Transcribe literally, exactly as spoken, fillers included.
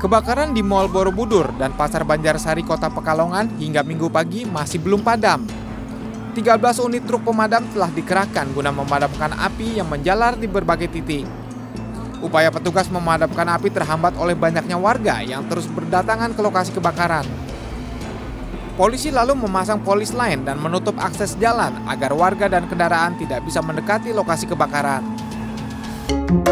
Kebakaran di Mall Borobudur dan Pasar Banjarsari Kota Pekalongan hingga Minggu pagi masih belum padam. tiga belas unit truk pemadam telah dikerahkan guna memadamkan api yang menjalar di berbagai titik. Upaya petugas memadamkan api terhambat oleh banyaknya warga yang terus berdatangan ke lokasi kebakaran. Polisi lalu memasang polis lain dan menutup akses jalan agar warga dan kendaraan tidak bisa mendekati lokasi kebakaran.